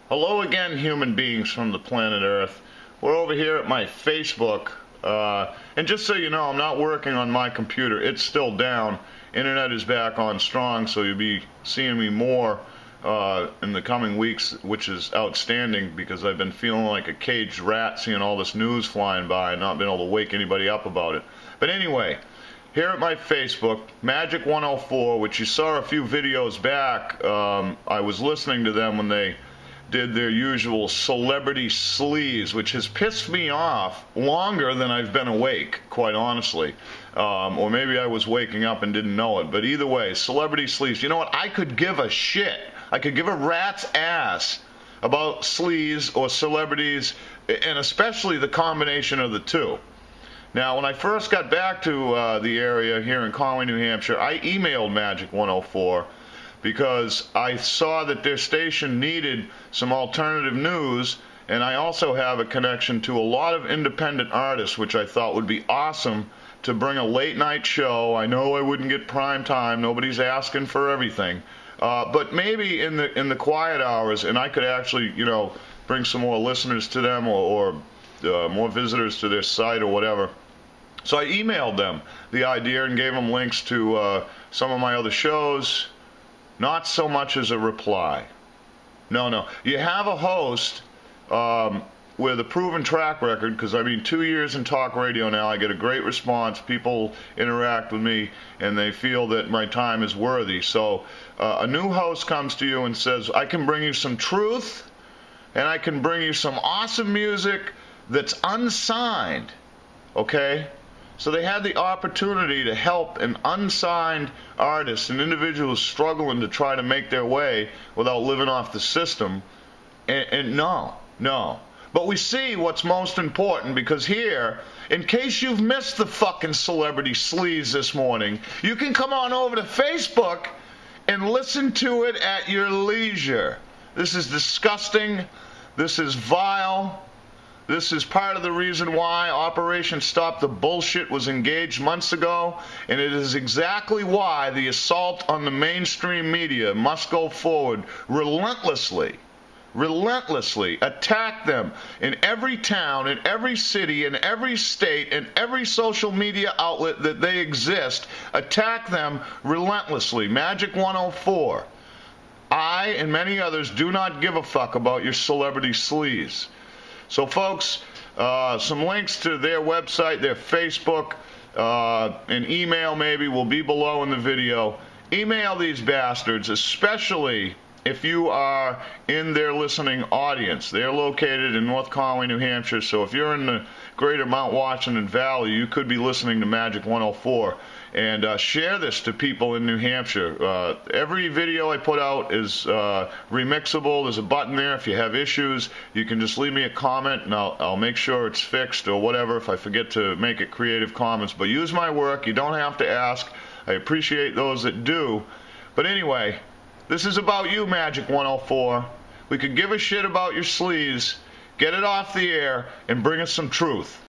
Hello again, human beings from the planet Earth. We're over here at my Facebook, and just so you know, I'm not working on my computer. It's still down. Internet is back on strong, so you'll be seeing me more in the coming weeks, which is outstanding because I've been feeling like a caged rat seeing all this news flying by and not being able to wake anybody up about it. But anyway, here at my Facebook, Magic 104, which you saw a few videos back, I was listening to them when they did their usual celebrity sleaze, which has pissed me off longer than I've been awake, quite honestly. Or maybe I was waking up and didn't know it. But either way, celebrity sleaze. You know what? I could give a shit. I could give a rat's ass about sleaze or celebrities, and especially the combination of the two. Now, when I first got back to the area here in Conway, New Hampshire, I emailed Magic 104 because I saw that their station needed some alternative news, and I also have a connection to a lot of independent artists, which I thought would be awesome to bring a late night show. I know I wouldn't get prime time, nobody's asking for everything, but maybe in the quiet hours, and I could actually, bring some more listeners to them or more visitors to their site or whatever. So I emailed them the idea and gave them links to some of my other shows. Not so much as a reply. No. You have a host with a proven track record, because 2 years in talk radio now, I get a great response. People interact with me and they feel that my time is worthy. So a new host comes to you and says, I can bring you some truth and I can bring you some awesome music that's unsigned. Okay? So they had the opportunity to help an unsigned artist, an individual who's struggling to try to make their way without living off the system. And no. But we see what's most important, because here, in case you've missed the fucking celebrity sleaze this morning, you can come on over to Facebook and listen to it at your leisure. This is disgusting. This is vile. This is part of the reason why Operation Stop the Bullshit was engaged months ago, and it is exactly why the assault on the mainstream media must go forward relentlessly. Attack them in every town, in every city, in every state, in every social media outlet that they exist. Attack them relentlessly. Magic 104. I and many others do not give a fuck about your celebrity sleaze. So folks, some links to their website, their Facebook, and email maybe will be below in the video. Email these bastards, especially if you are in their listening audience. They're located in North Conway, New Hampshire, so if you're in the greater Mount Washington Valley, you could be listening to Magic 104. And share this to people in New Hampshire. Every video I put out is remixable. There's a button there. If you have issues, you can just leave me a comment, and I'll make sure it's fixed or whatever if I forget to make it Creative Commons. But use my work. You don't have to ask. I appreciate those that do. But anyway, this is about you, Magic 104. We could give a shit about your sleaze, get it off the air, and bring us some truth.